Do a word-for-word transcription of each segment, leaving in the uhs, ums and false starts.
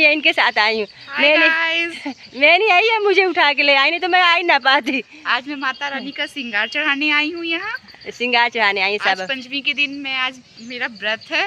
भाभी इनके साथ आई हूँ। मैं नहीं मैं नहीं आई है, मुझे उठा के ले आई, नहीं तो मैं आई ना पाती। आज मैं माता रानी का श्रृंगार चढ़ाने आई हूँ यहाँ। श्रृंगार चढ़ाने आई सब। आज पंचमी के दिन मैं आज मेरा व्रत है।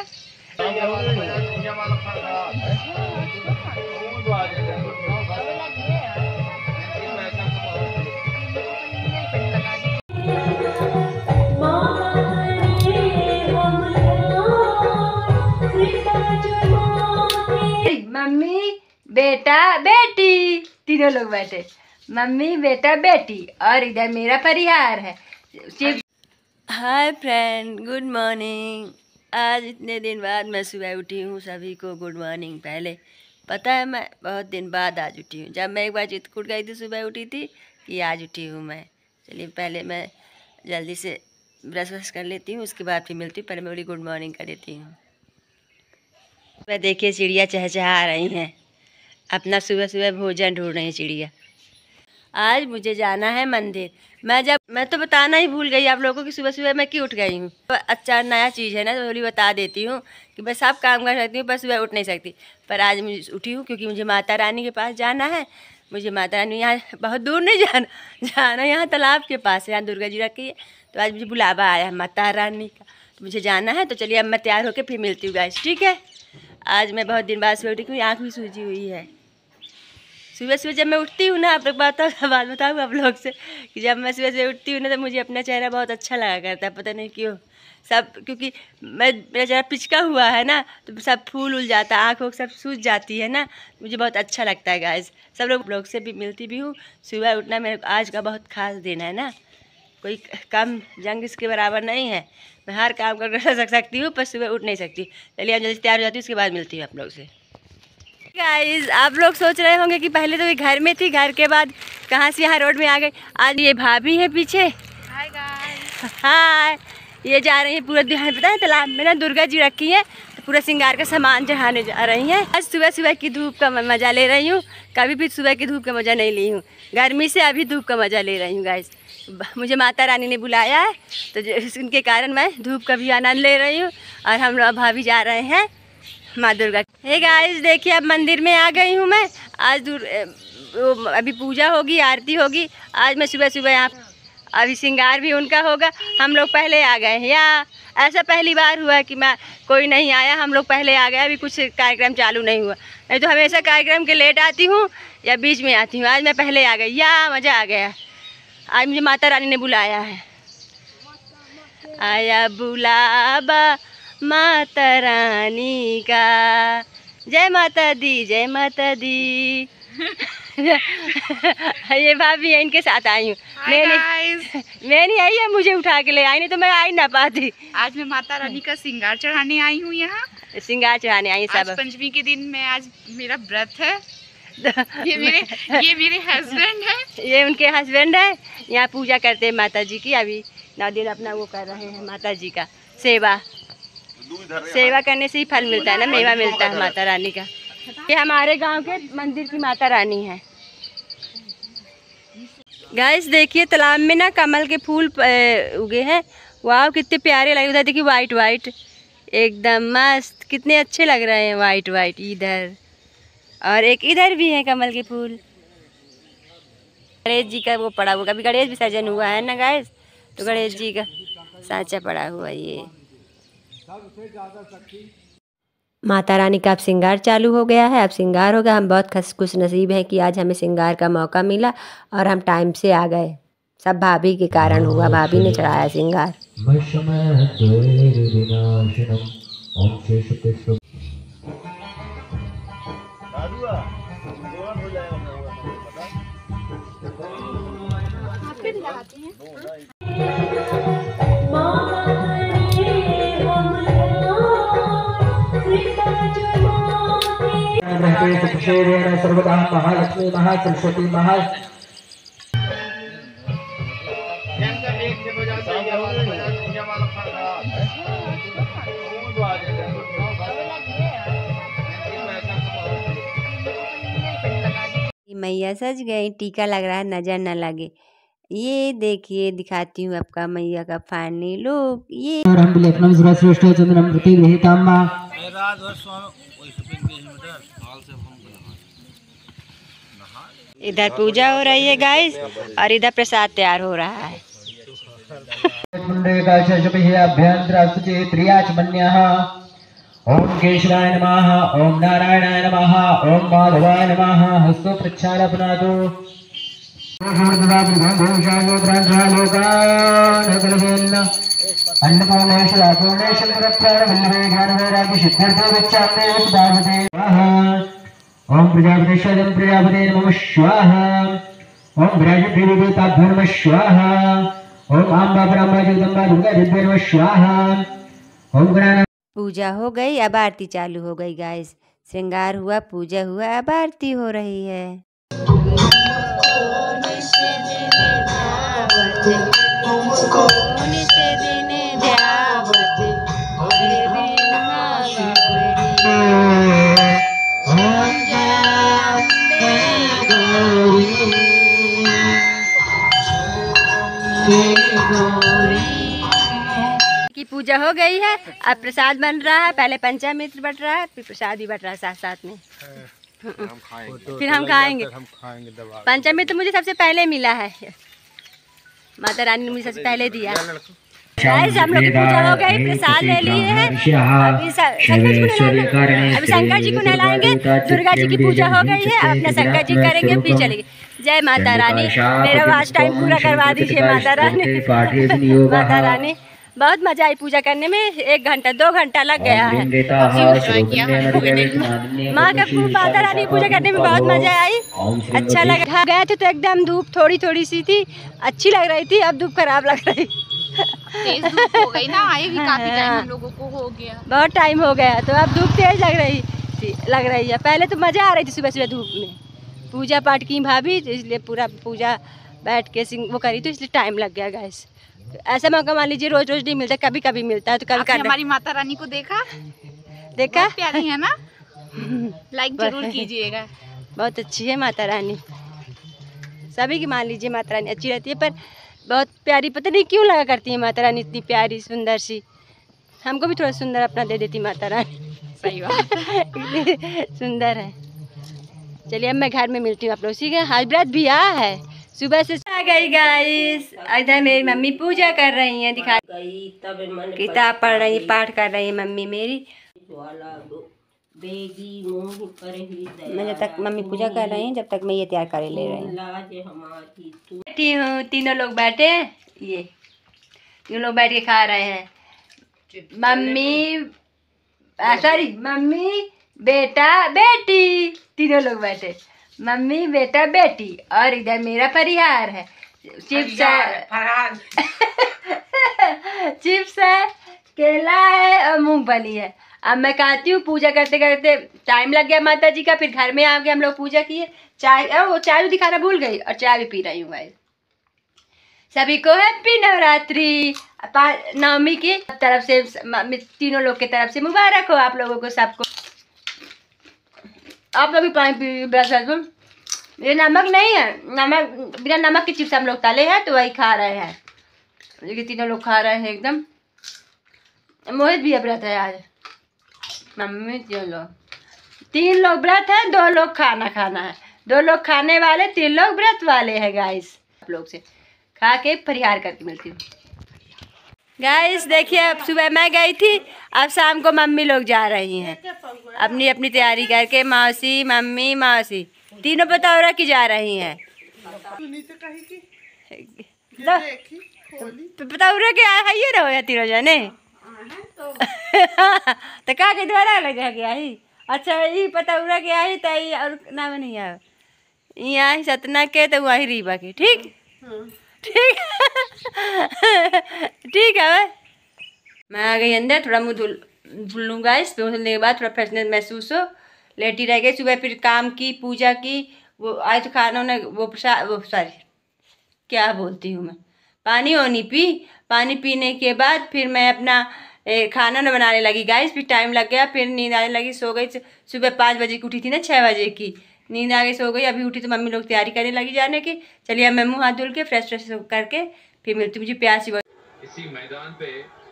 मम्मी बेटा बेटी तीनों लोग बैठे, मम्मी बेटा बेटी, और इधर मेरा परिवार है। Hi friend, good morning. आज इतने दिन बाद मैं सुबह उठी हूँ। सभी को गुड मॉर्निंग। पहले पता है मैं बहुत दिन बाद आज उठी हूँ। जब मैं एक बार चित्रकूट गई थी सुबह उठी थी कि आज उठी हूँ मैं। चलिए पहले मैं जल्दी से ब्रश व्रश कर लेती हूँ, उसके बाद फिर मिलती हूँ। पहले मैं बड़ी गुड मॉर्निंग कर देती हूँ। मैं देखिए चिड़िया चहचहा रही हैं, अपना सुबह सुबह भोजन ढूंढ रही हैं चिड़िया। आज मुझे जाना है मंदिर। मैं जब मैं तो बताना ही भूल गई आप लोगों को कि सुबह सुबह मैं क्यों उठ गई हूँ। तो अच्छा नया चीज़ है ना, तो थोड़ी बता देती हूँ कि मैं सब काम कर सकती हूँ पर सुबह उठ नहीं सकती। पर आज मुझे उठी हूँ क्योंकि मुझे माता रानी के पास जाना है। मुझे माता रानी यहाँ बहुत दूर नहीं जाना जाना यहाँ तालाब के पास है, यहाँ दुर्गा जी रखी है। तो आज मुझे बुलावा आया है माता रानी का, तो मुझे जाना है। तो चलिए अब मैं तैयार होकर फिर मिलती हूँ गाइस, ठीक है। आज मैं बहुत दिन बाद सुबह उठी क्योंकि आँख भी सूजी हुई है। सुबह सुबह जब मैं उठती हूँ ना, आप लोग बात बात बताऊँ आप लोग से कि जब मैं सुबह सुबह उठती हूँ ना तो मुझे अपना चेहरा बहुत अच्छा लगा करता है, पता नहीं क्यों। सब क्योंकि मैं मेरा चेहरा पिचका हुआ है ना, तो सब फूल उल जाता है, आँख वोख सब सूज जाती है ना, मुझे बहुत अच्छा लगता है गाइस। सब लोग लोग से भी मिलती भी हूँ। सुबह उठना मेरे आज का बहुत खास दिन है ना, कोई कम जंग इसके बराबर नहीं है। मैं हर काम कर सक सकती हूँ पर सुबह उठ नहीं सकती। चलिए अब जल्दी तैयार हो जाती हूँ, उसके बाद मिलती हूँ आप लोग से। गाइस आप लोग सोच रहे होंगे कि पहले तो ये घर में थी, घर के बाद कहाँ से यहाँ रोड में आ गई। आज ये भाभी है पीछे। Hi guys. हाय। ये जा रही है पूरा ध्यान, पता है तालाब में ना दुर्गा जी रखी है, तो पूरा श्रृंगार का सामान चढ़ाने जा रही हैं। आज सुबह सुबह की धूप का मज़ा ले रही हूँ। कभी भी सुबह की धूप का मज़ा नहीं ली हूँ, गर्मी से अभी धूप का मज़ा ले रही हूँ गाइस। मुझे माता रानी ने बुलाया है तो उनके कारण मैं धूप का भी आनंद ले रही हूँ। और हम लोग भाभी जा रहे हैं माँ दुर्गा। हे गाइस देखिए अब मंदिर में आ गई हूँ मैं। आज दूर अभी पूजा होगी, आरती होगी। आज मैं सुबह सुबह यहाँ, अभी श्रृंगार भी उनका होगा। हम लोग पहले आ गए हैं, या ऐसा पहली बार हुआ कि मैं कोई नहीं आया, हम लोग पहले आ गए। अभी कुछ कार्यक्रम चालू नहीं हुआ, नहीं तो हमेशा कार्यक्रम के लेट आती हूँ या बीच में आती हूँ। आज मैं पहले आ गई, या मज़ा आ गया। आज मुझे माता रानी ने बुलाया है। आया बुलावा माता रानी का, जय माता दी जय माता दी। ये भाभी है इनके साथ आई हूँ। मैं नहीं मैं नहीं आई है, मुझे उठा के ले आई, नहीं तो मैं आई ना पाती। आज मैं माता रानी का श्रृंगार चढ़ाने आई हूँ यहाँ। श्रृंगार चढ़ाने आई सब। आज पंचमी के दिन मैं आज मेरा व्रत है। ये मेरे ये मेरे हस्बैंड है। ये उनके हस्बैंड है। यहाँ पूजा करते हैं माता जी की। अभी नौ दिन अपना वो कर रहे हैं माता जी का सेवा। सेवा करने से ही फल मिलता है ना, मेवा मिलता है माता रानी का। ये हमारे गांव के मंदिर की माता रानी है। गाइस देखिए तालाब में ना कमल के फूल उगे हैं। वाह कितने प्यारे लगे। उधर देखिए वाइट वाइट एकदम मस्त, कितने अच्छे लग रहे हैं वाइट वाइट। इधर और एक इधर भी है कमल के फूल। गणेश जी का वो पड़ा हुआ, कभी गणेश विसर्जन हुआ है ना गाइस, तो गणेश जी का सांचा पड़ा हुआ। ये माता रानी का अब श्रृंगार चालू हो गया है। अब श्रृंगार हो गया। हम बहुत खुश नसीब हैं कि आज हमें श्रृंगार का मौका मिला और हम टाइम से आ गए। सब भाभी के कारण हुआ, भाभी ने चढ़ाया श्रृंगार। सर्वदा महालक्ष्मी महासरस्वती महा मैया सज गई, टीका लग रहा है नजर न लगे। ये देखिए दिखाती हूँ आपका मैया का फाइनली लुक। ये इधर पूजा हो रही है गाइस और इधर प्रसाद तैयार हो रहा है। ओम केशवाय नमः, ओम नारायणाय नमः, ओम माधवाय नमः। हस्तो प्रक्षालय पुनातो अन्नपूर्णेश्वर पूर्णेश्वर ओम प्रजापतिश्वरं प्रजापते नमः स्वाहा। ओम ब्रह्मदेवताभ्यो नमः स्वाहा। ओम अम्बा ब्रह्मा जगदम्बा दुर्गा देवी नमः स्वाहा। ओम गणानां। पूजा हो गई, अब आरती चालू हो गई गाइस। श्रृंगार हुआ, पूजा हुआ, अब आरती हो रही है। की पूजा हो गई है, अब प्रसाद बन रहा है। पहले पंचामृत बट रहा है, फिर प्रसाद भी बट रहा है साथ साथ में। फिर हम खाएंगे। पंचामृत तो मुझे सबसे पहले मिला है, माता रानी ने मुझे सबसे पहले दिया। गाइस हम लोग की पूजा हो गई, प्रसाद ले लिए हैं। अभी अभी शंकर जी को नहलाएंगे। दुर्गा जी की पूजा हो गई है, अपना शंकर जी करेंगे, फिर चलेंगे। जय माता रानी, मेरा वाच टाइम पूरा करवा दीजिए माता रानी। माता रानी बहुत मजा आई पूजा करने में, एक घंटा दो घंटा लग गया है। माँ का माता रानी की पूजा करने में बहुत मजा आई, अच्छा लगा। गए थे तो एकदम धूप थोड़ी थोड़ी सी थी, अच्छी लग रही थी। अब धूप खराब लग रही, तेज धूप हो गई ना, आए भी काफी टाइम हम लोगों को हो गया, बहुत टाइम हो गया, तो अब धूप तेज लग रही थी लग रही है। पहले तो मजा आ रही थी सुबह सुबह धूप में। पूजा पाठ की भाभी, तो इसलिए पूरा पूजा बैठ के वो करी, तो इसलिए टाइम लग गया गाइस। ऐसा मौका मान लीजिए रोज रोज नहीं मिलता, कभी कभी मिलता है, तो कभी कर। हमारी माता रानी को देखा देखा प्यारी है ना, लाइक जरूर कीजिएगा। बहुत अच्छी है माता रानी, सभी की मान लीजिए माता रानी अच्छी रहती है, पर बहुत प्यारी, पता नहीं क्यों लगा करती है माता रानी इतनी प्यारी सुंदर सी। हमको भी थोड़ा सुंदर अपना दे देती माता रानी। सही बात इतनी सुंदर है। चलिए अब मैं घर में मिलती हूँ आप लोग, ठीक है। आज व्रत भी आ है, सुबह से आ गई गाइस। इधर मेरी मम्मी पूजा कर रही हैं, दिखा किताब पढ़ रही है, पाठ कर रही है मम्मी मेरी। मैं जब तक मम्मी पूजा कर रही हैं, जब तक मैं ये तैयार कर ले रही हूँ। बैठी हूँ, तीनों लोग बैठे, ये तीनों लोग बैठ के खा रहे हैं। मम्मी सॉरी मम्मी बेटा बेटी, तीनों लोग बैठे, मम्मी बेटा बेटी, और इधर मेरा परिहार है। चिप्स है चिप्स है, केला है और मूंगफली है। अब मैं खाती हूँ। पूजा करते करते टाइम लग गया माता जी का, फिर घर में आ गए हम लोग, पूजा किए। चाय वो चाय तो दिखाना भूल गई, और चाय भी पी रही हूँ भाई। सभी को हैप्पी नवरात्रि, नवमी की तरफ से, तीनों लोग की तरफ से मुबारक हो आप लोगों को, सबको। आप लोग भी पानी पी, ब्रश। ये नमक नहीं है, नमक बिना नमक की चिप्स हम लोग तले हैं, तो वही खा रहे हैं। ये तीनों लोग खा रहे हैं एकदम। मोहित भी व्रत है आज, मम्मी तीन लोग, तीन लोग व्रत है, दो लोग खाना खाना है, दो लोग खाने वाले, तीन लोग व्रत वाले हैं गाइस। आप लोग से खा के परिहार करके मिलती हूँ गाइस। देखिए अब सुबह मैं गई थी, अब शाम को मम्मी लोग जा रही हैं अपनी अपनी तैयारी करके। मौसी मम्मी मौसी तीनों बतौरा की जा रही हैं। बतौरा के आइए रहो या तीनों जने तो का के द्वारा लग गया ही। अच्छा ये पतौरा के आई तई और नाम नहीं आ यहाँ सतना के तो वही रीबा के, ठीक ठीक ठीक है। मैं आ गई अंदर, थोड़ा मुँह धुल धुल लूँगा। इस पे धुलने के बाद थोड़ा फ्रेशनेस महसूस हो, लेटी रह गई। सुबह फिर काम की, पूजा की, वो आज तो खाना ने वो वो सॉरी क्या बोलती हूँ मैं, पानी वानी पी। पानी पीने के बाद फिर मैं अपना ए, खाना न बनाने लगी गाइस। फिर टाइम लग गया, फिर नींद आने लगी, सो गई। सुबह पाँच बजे की उठी थी ना, छः बजे की नींद आ गई, सो गई। अभी उठी तो मम्मी लोग तैयारी करने लगी जाने की। चलिए अब मैं मुँह हाथ धुल के फ्रेश फ्रेश करके फिर मिलती। मुझे प्यास ही इसी मैदान पे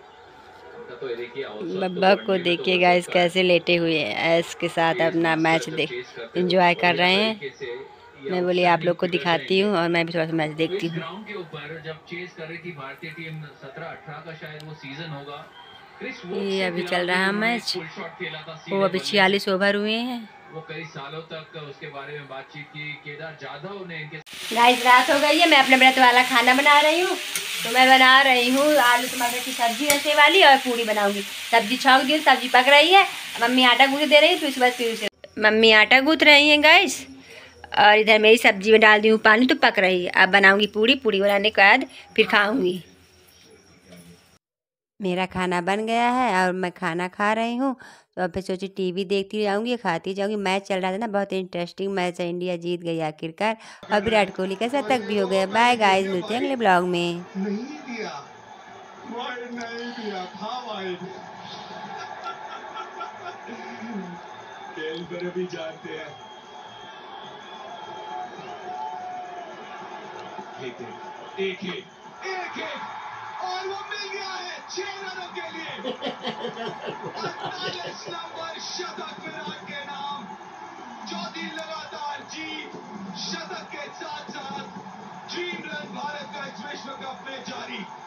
बब्बा को देखिए गाइस कैसे लेटे हुए हैं, ऐश के साथ अपना मैच देख एंजॉय कर रहे हैं। मैं बोली आप लोग को दिखाती हूँ और मैं भी थोड़ा सा मैच देखती हूँ। ग्राउंड के ऊपर जब चेस कर रही थी भारतीय टीम सत्रह अठारह का शायद वो सीजन होगा, ये अभी चल रहा है मैच। वो अभी छियालीस ओवर हुए हैं। वो कई सालों तक उसके बारे में बातचीत की। केदार जाधव ने इनके गाइस रात हो गई है, मैं अपने व्रत वाला खाना बना रही हूँ। तो मैं बना रही हूँ आलू टमाटर की सब्जी ऐसे वाली और पूरी बनाऊंगी। सब्जी छौंक दी, सब्जी पक रही है, मम्मी आटा गूँथ दे रही है। फिर उसके बाद फिर से मम्मी आटा गूँथ रही हैं गाइस, और इधर मेरी सब्जी में डाल दी हूँ पानी तो पक रही है। अब बनाऊंगी पूरी, पूरी बनाने के बाद फिर खाऊंगी। मेरा खाना बन गया है और मैं खाना खा रही हूँ। तो अब फिर सोची टीवी देखती जाऊंगी, खाती जाऊंगी। मैच चल रहा था ना, बहुत इंटरेस्टिंग मैच है, इंडिया जीत गई आखिरकार और विराट कोहली का शतक भी हो गया। बाय गाइस, मिलते हैं अगले ब्लॉग में। नहीं दिया, नहीं दिया था भाई। खेल पर भी जानते हैं। एक एक एक एक और वो मिल गया है छह रनों के लिए। अड़तालीस नंबर शतक विराट के नाम, चौथी लगातार जीत। शतक के साथ साथ ड्रीम रन भारत का इस विश्व कप में जारी।